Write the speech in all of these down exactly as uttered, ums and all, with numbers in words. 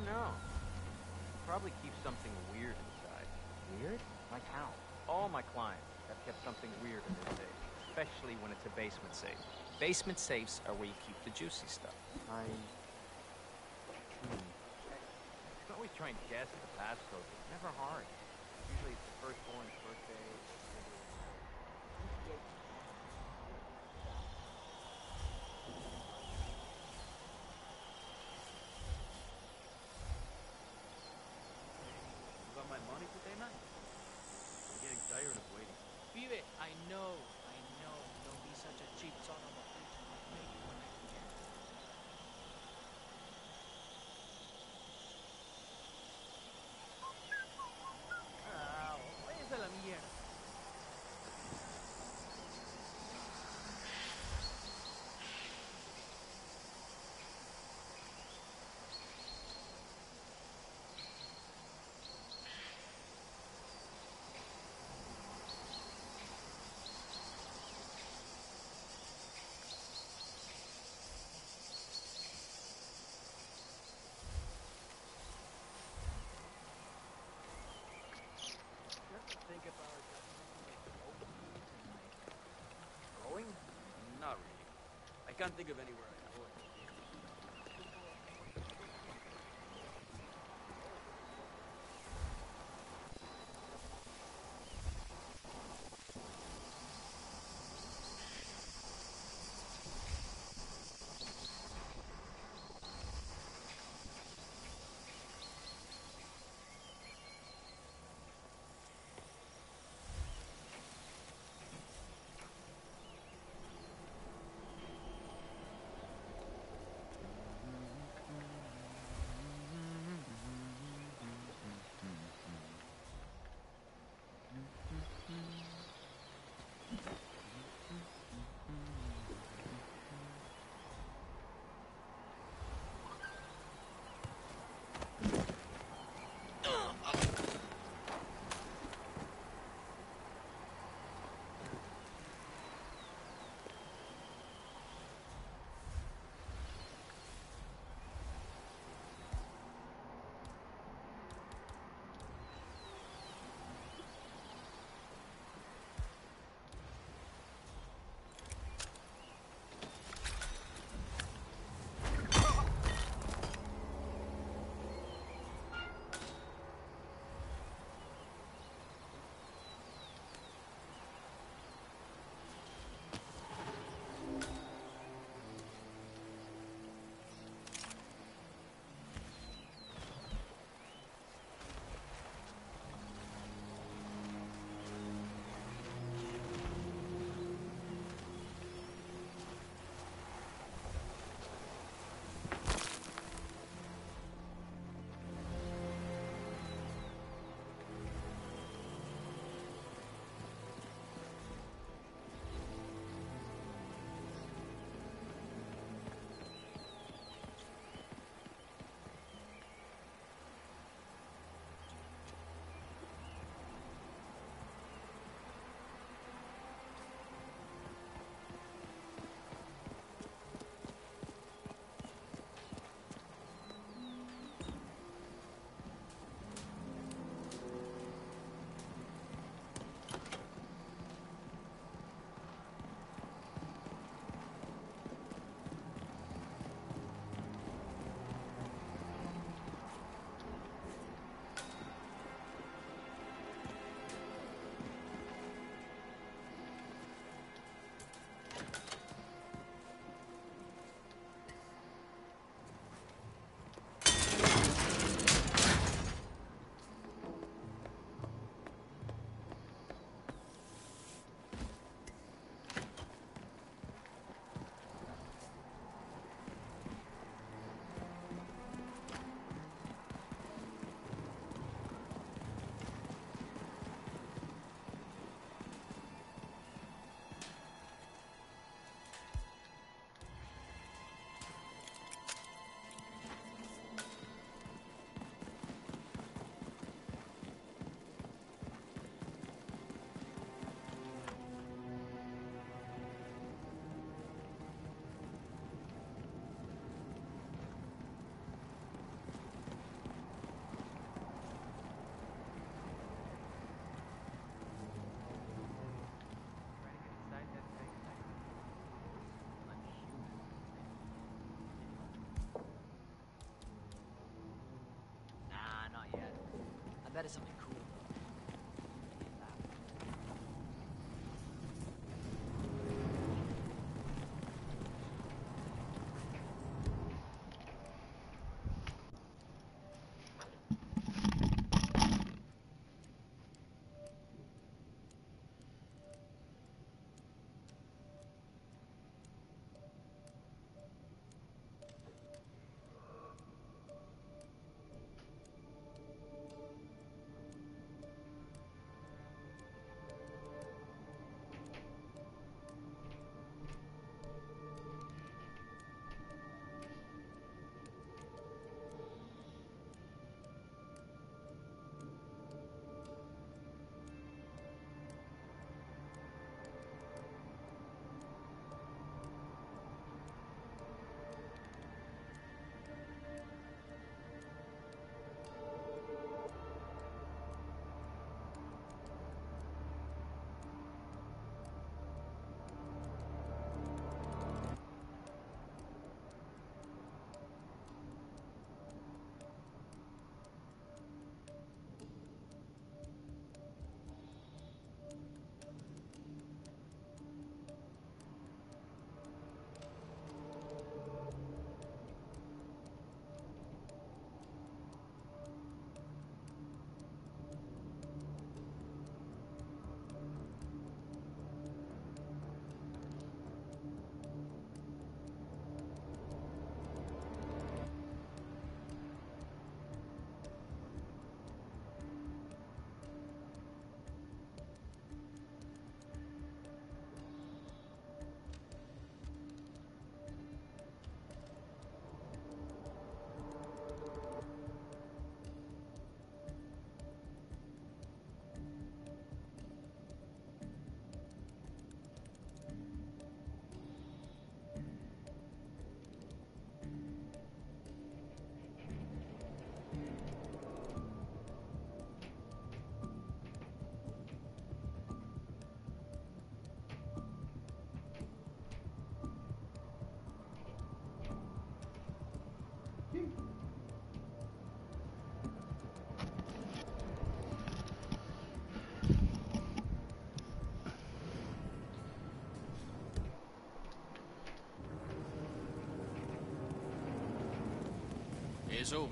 know. Probably keep something weird inside. Weird? Like how? All my clients have kept something weird in their safe, especially when it's a basement safe. Basement safes are where you keep the juicy stuff. I... Hmm. You can always try and guess the passcode. It's never hard. Usually it's the firstborn's birthday. You got my money today, man? I'm getting tired of waiting. Vive, I know, I know. Don't be such a cheap son of a bitch. I'll pay you when I can. Ah, váyase a la mierda. Think about just Going? not really. I can't think of anywhere I go. That is something cool. Eso.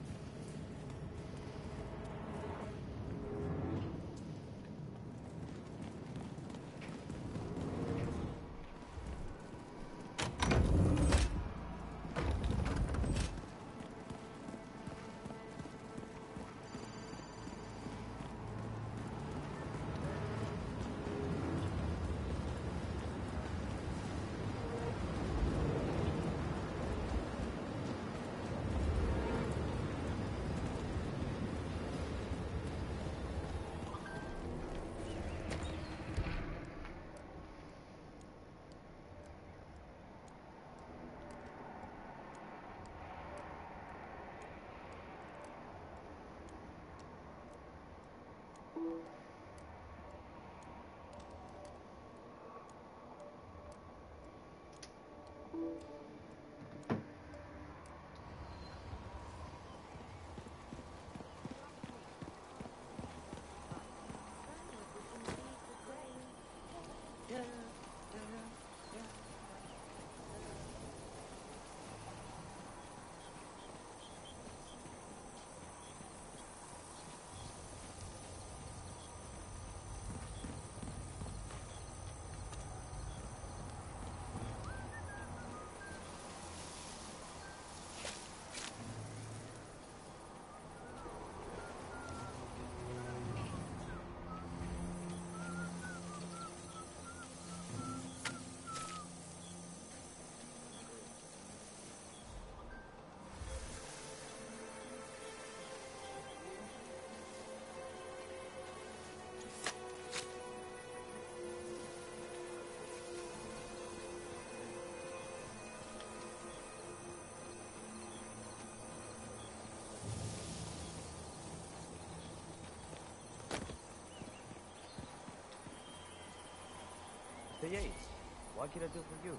Say, Ace, what can I do for you?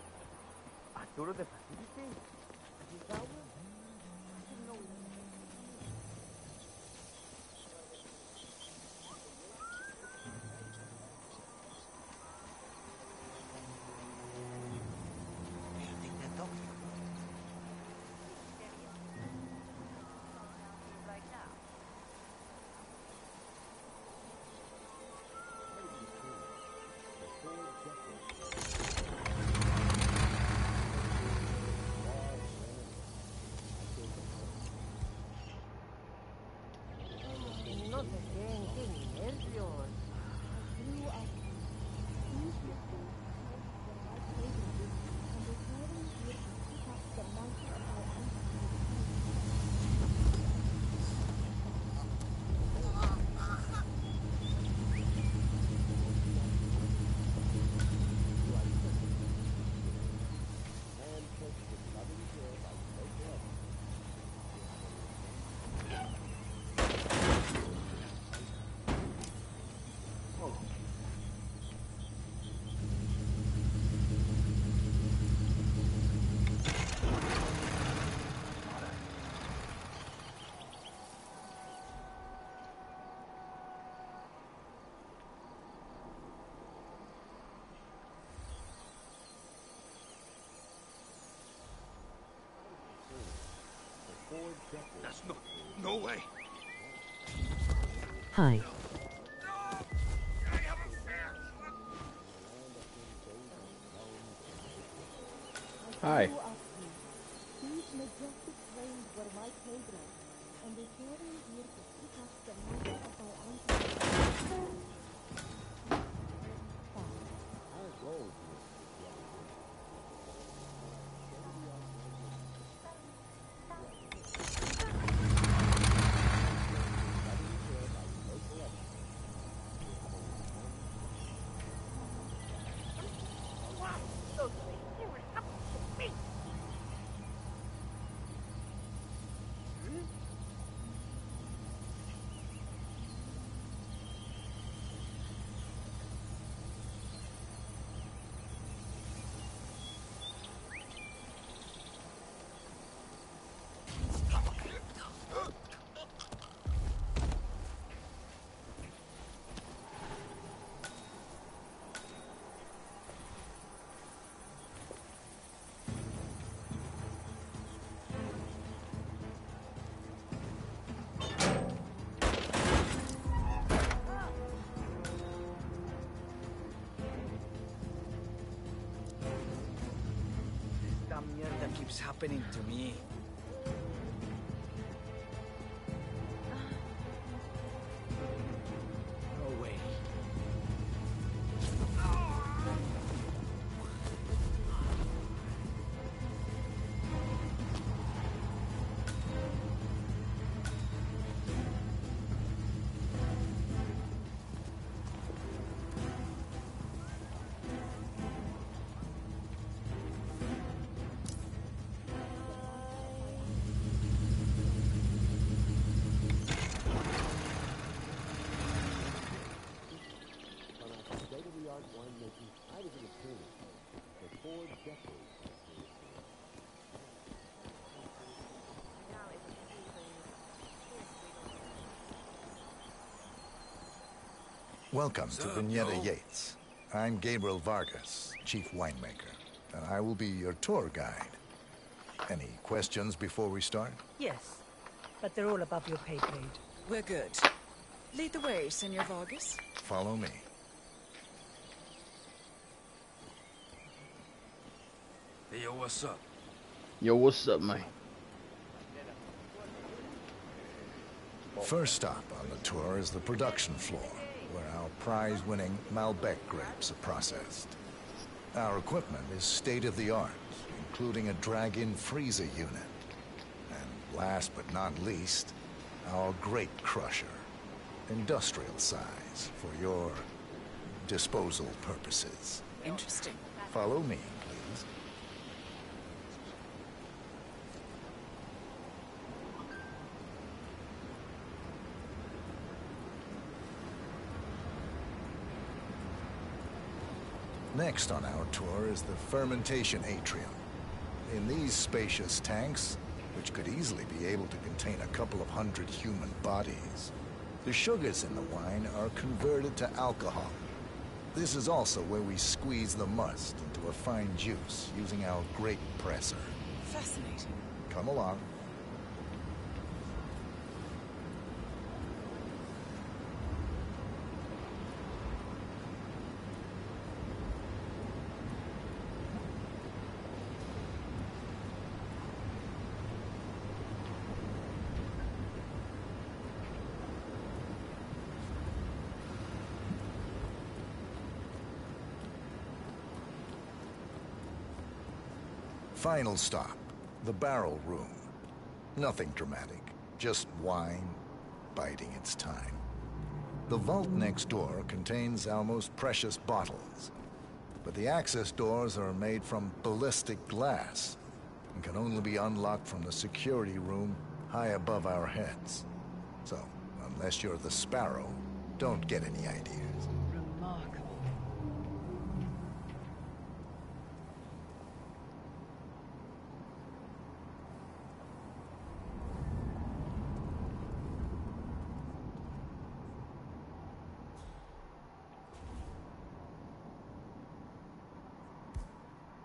Arturo the facility? Is that one? I didn't know. No, no way. Hi. Hi. These majestic trains were my playground, and they came here to pick up the magic of my ancestors. Esta mierda keeps happening to me. No way. Welcome to Vignetta Yates. I'm Gabriel Vargas, chief winemaker, and I will be your tour guide. Any questions before we start? Yes, but they're all above your pay grade. We're good. Lead the way, Senor Vargas. Follow me. Hey, yo, what's up? Yo, what's up, man? First stop on the tour is the production floor, where our prize-winning Malbec grapes are processed. Our equipment is state-of-the-art, including a drag-in freezer unit. And last but not least, our grape crusher, industrial size for your disposal purposes. Interesting. Follow me, please. Next on our tour is the fermentation atrium. In these spacious tanks, which could easily be able to contain a couple of hundred human bodies, the sugars in the wine are converted to alcohol. This is also where we squeeze the must into a fine juice using our grape presser. Fascinating. Come along. Final stop, the barrel room. Nothing dramatic, just wine biding its time. The vault next door contains our most precious bottles, but the access doors are made from ballistic glass and can only be unlocked from the security room high above our heads. So, unless you're the Sparrow, don't get any ideas. Remarkable.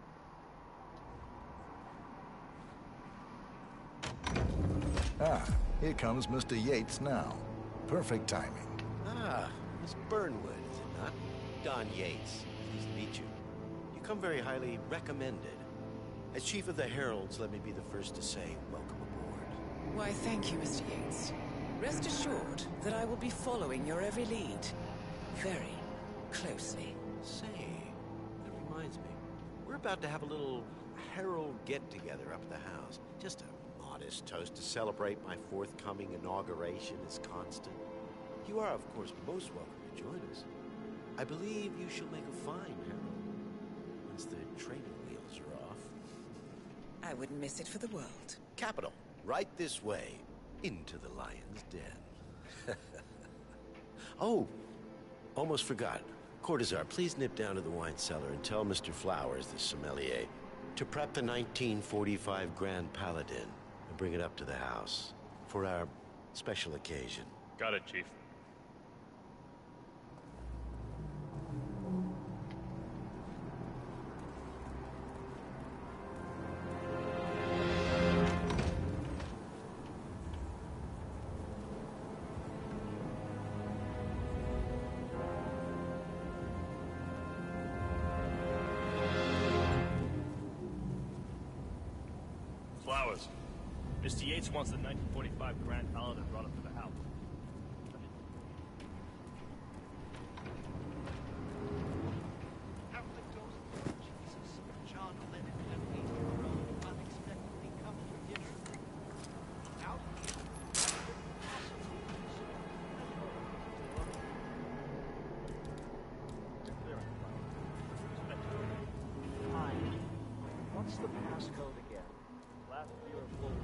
Ah, Here comes Mister Yates now. Perfect timing. Ah, Miss Burnwood, is it not? Don Yates. Pleased to meet you. You come very highly recommended. As Chief of the Heralds, let me be the first to say welcome aboard. Why, thank you, Mister Yates. Rest assured that I will be following your every lead. Very closely. Say, that reminds me. We're about to have a little Herald get-together up at the house. Just a modest toast to celebrate my forthcoming inauguration as Constant. You are, of course, most welcome to join us. I believe you shall make a fine Herald once the training wheels are off. I wouldn't miss it for the world. Capital. Right this way. Into the lion's den. Oh, almost forgot. Cortazar, please nip down to the wine cellar and tell Mister Flowers, the sommelier, to prep the nineteen forty-five Grand Paladin and bring it up to the house for our special occasion. Got it, Chief. Flowers. Mister Yates wants the nineteen forty-five Grand Paladin brought up to the house. Jesus, John Lennon and Peter unexpectedly come for dinner. Out? Hi. What's the passcode again? Last year of full.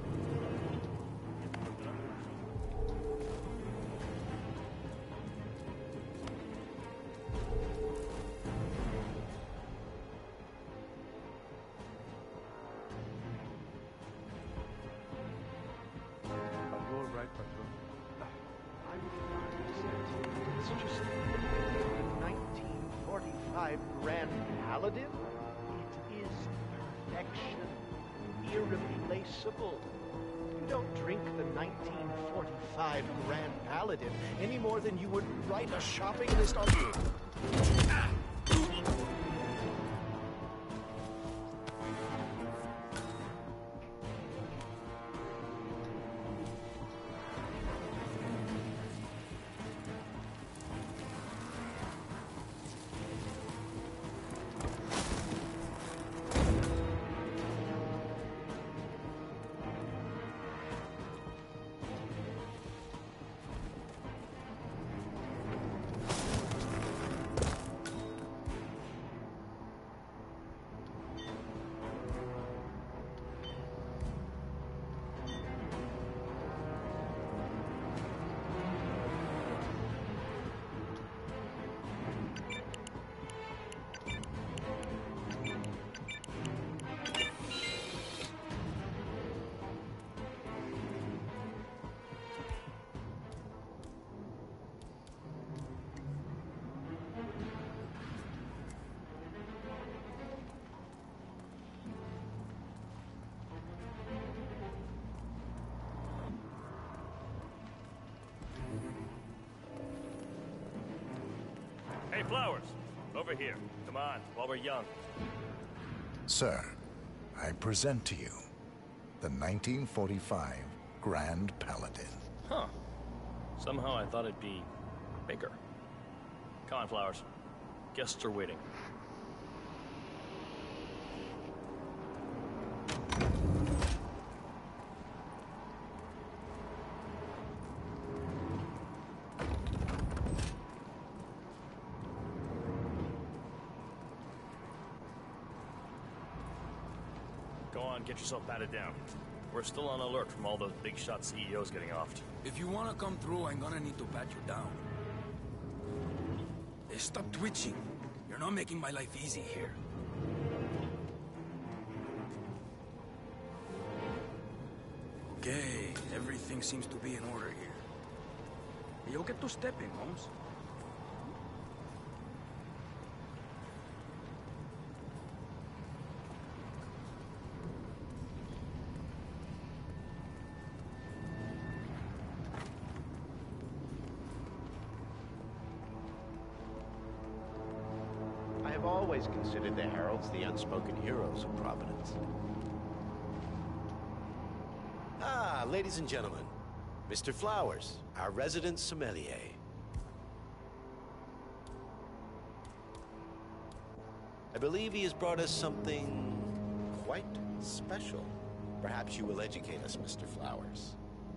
Patrol, right, patrol. I'm fine. It's just the nineteen forty-five Grand Paladin. It is perfection. Irreplaceable. You don't drink the nineteen forty-five Grand Paladin any more than you would write a shopping list on... Hey, Flowers! Over here. Come on, while we're young. Sir, I present to you the nineteen forty-five Grand Paladin. Huh. Somehow I thought it'd be bigger. Come on, Flowers. Guests are waiting. Go on, get yourself patted down. We're still on alert from all those big shot C E Os getting offed. If you wanna come through, I'm gonna need to pat you down. Hey, stop twitching. You're not making my life easy here. Okay, everything seems to be in order here. Yo get to stepping, Holmes. always considered the heralds the unspoken heroes of Providence. Ah, ladies and gentlemen, Mister Flowers, our resident sommelier. I believe he has brought us something quite special. Perhaps you will educate us, Mister Flowers.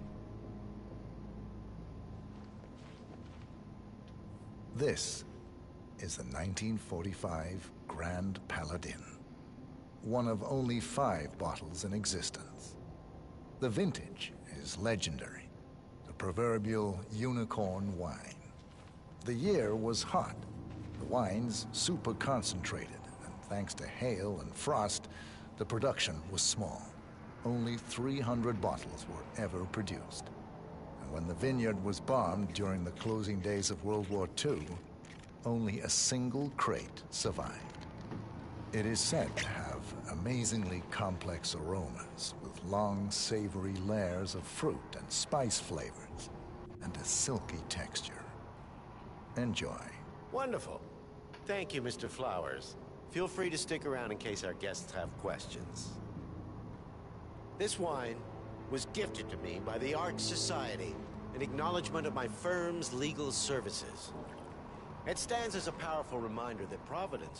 This is the nineteen forty-five Grand Paladin, one of only five bottles in existence. The vintage is legendary, the proverbial unicorn wine. The year was hot, the wine's super concentrated, and thanks to hail and frost, the production was small. Only three hundred bottles were ever produced. And when the vineyard was bombed during the closing days of World War Two, only a single crate survived. It is said to have amazingly complex aromas with long, savory layers of fruit and spice flavors, and a silky texture. Enjoy. Wonderful. Thank you, Mister Flowers. Feel free to stick around in case our guests have questions. This wine was gifted to me by the Arch Society in acknowledgement of my firm's legal services. It stands as a powerful reminder that Providence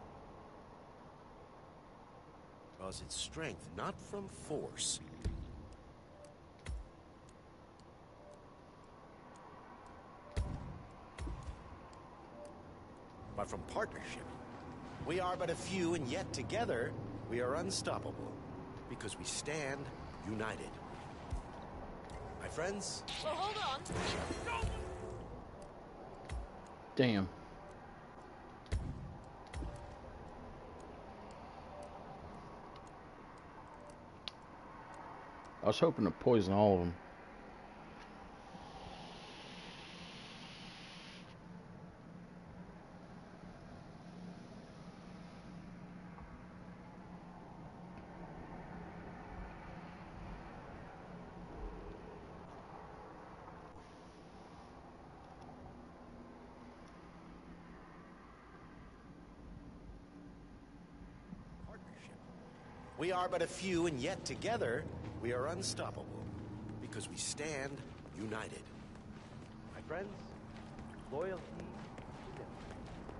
draws its strength not from force, but from partnership. We are but a few, and yet together we are unstoppable, because we stand united. My friends? Well, hold on. Damn. I was hoping to poison all of them. We are but a few, and yet together we are unstoppable, because we stand united. My friends, loyalty is everything.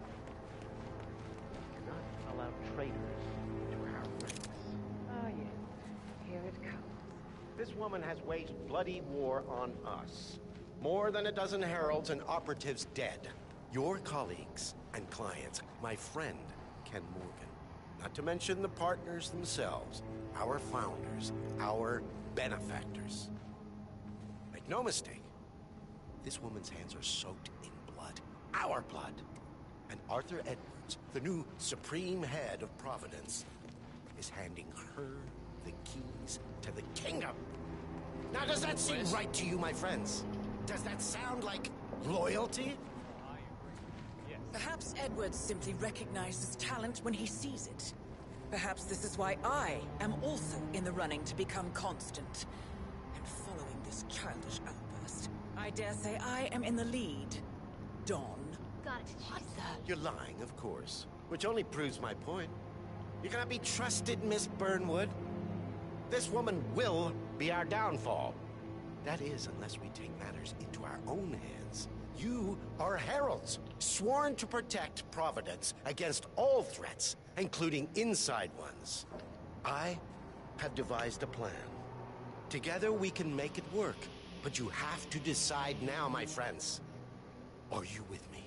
We cannot allow traitors to our ranks. Ah, yes. Here it comes. This woman has waged bloody war on us. More than a dozen heralds and operatives dead. Your colleagues and clients, my friend, Ken Morgan. Not to mention the partners themselves, our founders, our benefactors. Make no mistake, this woman's hands are soaked in blood, our blood. And Arthur Edwards, the new supreme head of Providence, is handing her the keys to the kingdom. Now, does that seem right to you, my friends? Does that sound like loyalty? Perhaps Edwards simply recognizes talent when he sees it. Perhaps this is why I am also in the running to become constant. And following this childish outburst, I dare say I am in the lead. Dawn. Got it. What the? You're lying, of course, which only proves my point. You cannot be trusted, Miss Burnwood. This woman will be our downfall. That is, unless we take matters into our own hands. You are heralds, sworn to protect Providence against all threats, including inside ones. I have devised a plan. Together we can make it work, but you have to decide now, my friends. Are you with me?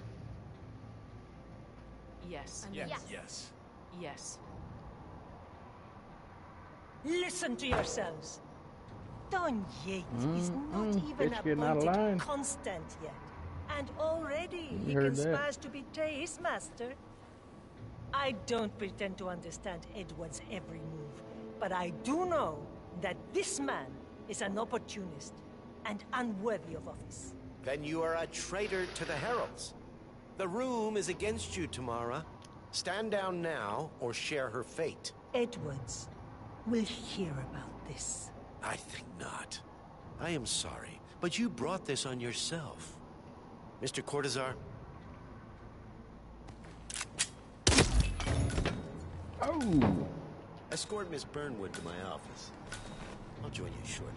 Yes. Yes. Yes. Yes. Yes. Listen to yourselves. Don Yates Mm, is not mm, even bitch, getting out of line. appointed constant yet. And already You he heard that. conspires to betray his master. I don't pretend to understand Edward's every move, but I do know that this man is an opportunist and unworthy of office. Then you are a traitor to the heralds. The room is against you, Tamara. Stand down now or share her fate. Edwards will hear about this. I think not. I am sorry, but you brought this on yourself. Mister Cortazar? Ooh. Escort Miss Burnwood to my office. I'll join you shortly.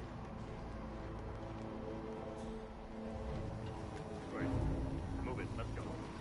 Right. Move it. Let's go.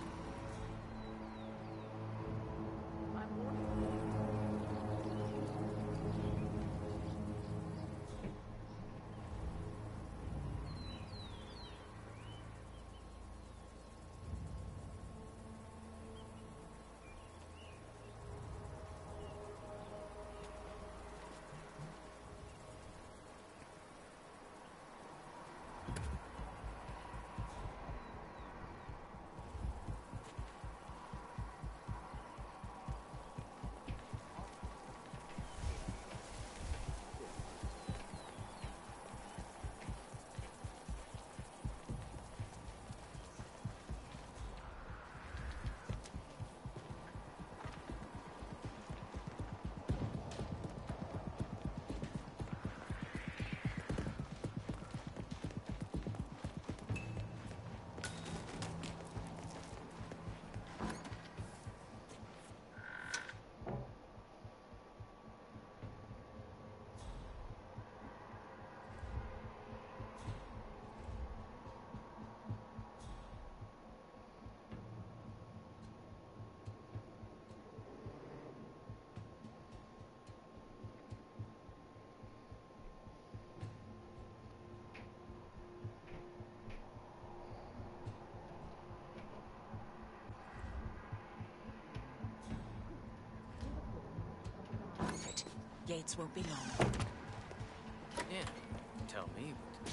Yates won't be long. Yeah, tell me.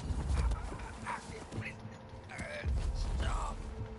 Stop.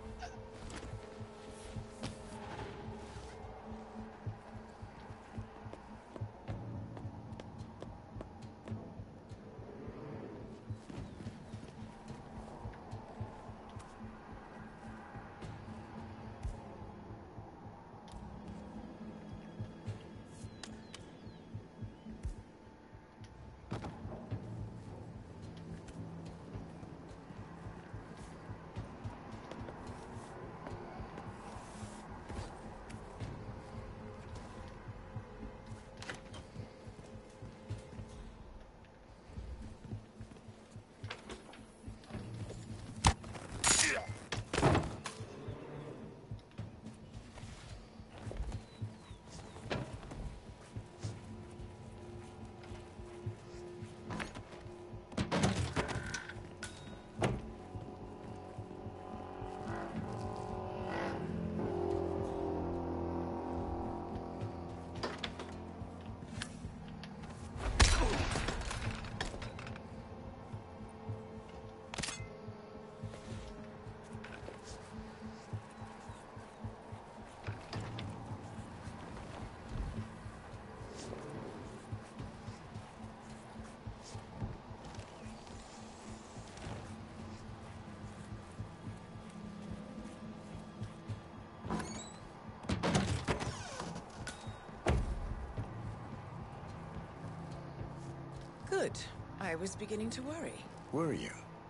Good. I was beginning to worry. Were you?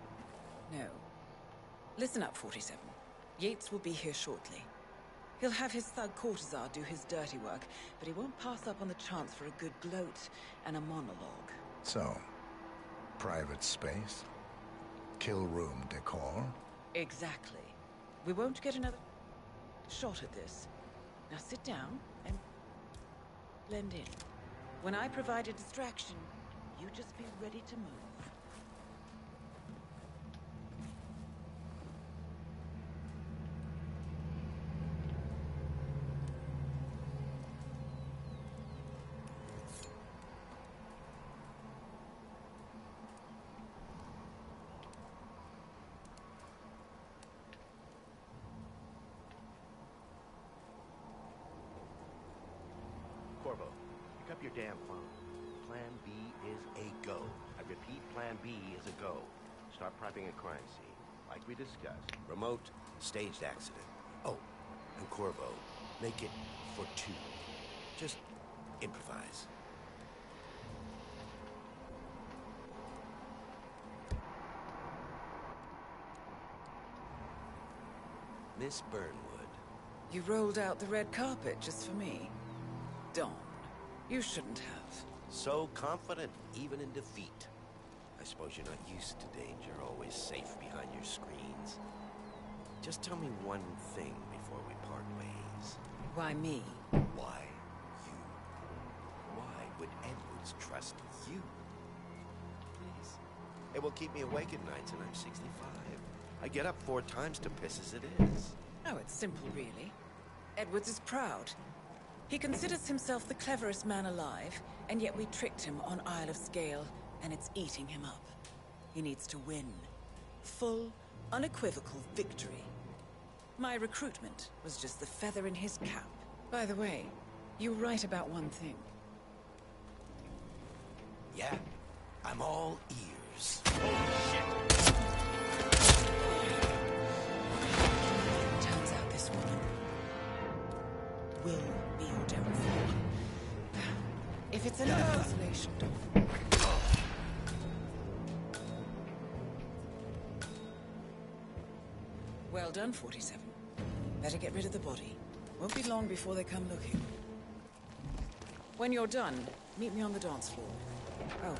No. Listen up, forty-seven. Yates will be here shortly. He'll have his thug Cortazar do his dirty work, but he won't pass up on the chance for a good gloat and a monologue. So, private space? Kill room decor? Exactly. We won't get another shot at this. Now sit down and blend in. When I provide a distraction, you just be ready to move. Corvo, pick up your damn phone. Plan B is a go. I repeat, Plan B is a go. Start prepping a crime scene, like we discussed. Remote, staged accident. Oh, and Corvo, make it for two. Just improvise. Miss Burnwood. You rolled out the red carpet just for me. Don, you shouldn't have. So confident, even in defeat. I suppose you're not used to danger, always safe behind your screens. Just tell me one thing before we part ways. Why me? Why you? Why would Edwards trust you? Please. It will keep me awake at nights and I'm sixty-five. I get up four times to piss as it is. Oh, it's simple, really. Edwards is proud. He considers himself the cleverest man alive, and yet we tricked him on Isle of Scale, and it's eating him up. He needs to win. Full, unequivocal victory. My recruitment was just the feather in his cap. By the way, you were right about one thing. Yeah, I'm all ears. Turns out this woman will be your downfall. If it's any consolation, Don. Well done, forty-seven. Better get rid of the body. Won't be long before they come looking. When you're done, meet me on the dance floor. Oh.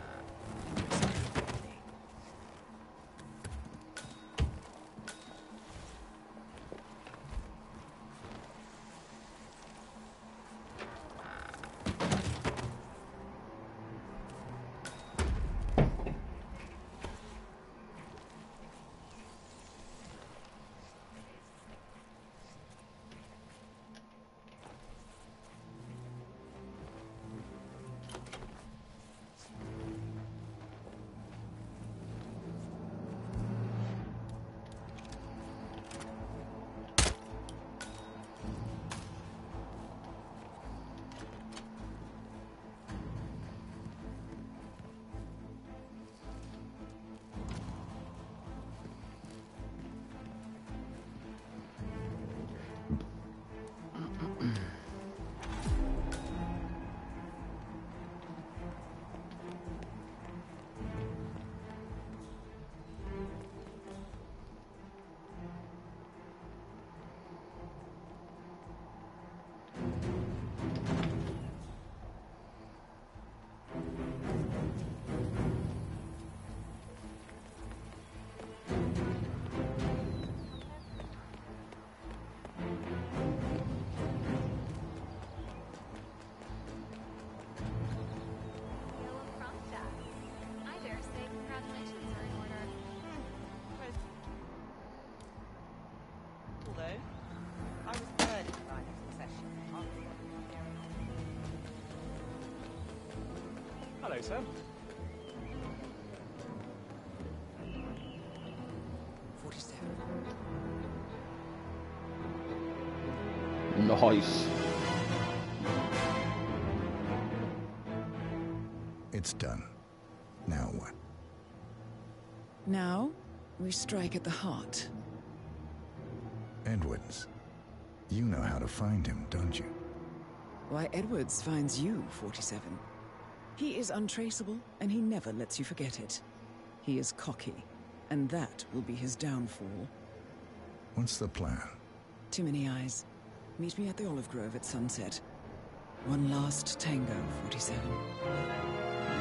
Hello, sir. forty-seven. Nice. It's done. Now what? Now, we strike at the heart. Edwards. You know how to find him, don't you? Why, Edwards finds you, forty-seven. He is untraceable, and he never lets you forget it. He is cocky, and that will be his downfall. What's the plan? Too many eyes. Meet me at the Olive Grove at sunset. One last tango, forty-seven.